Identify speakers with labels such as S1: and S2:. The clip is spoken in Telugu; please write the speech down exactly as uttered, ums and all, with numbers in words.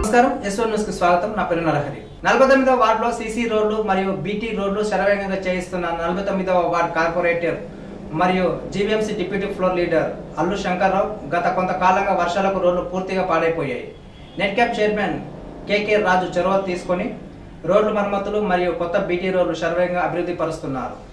S1: నమస్కారం ఎస్వన్ న్యూస్ కి స్వాగతం. నా పేరు నరహరి. నలభై తొమ్మిదవ వార్డులో సీసీ రోడ్లు మరియు బీటీ రోడ్లు శరవేగంగా చేయిస్తున్న నలభై తొమ్మిదవ వార్డు కార్పొరేటర్ మరియు GVMC deputy floor leader Allu Shankarrao గత కొంతకాలంగా వర్షాలకు రోడ్లు పూర్తిగా పాడైపోయాయి. Net cap chairman K K Raju చొరవ తీసుకొని రోడ్లు మరమ్మతులు మరియు కొత్త బీటీ రోడ్లు శరవేగంగా అభివృద్ధి పరుస్తున్నారు.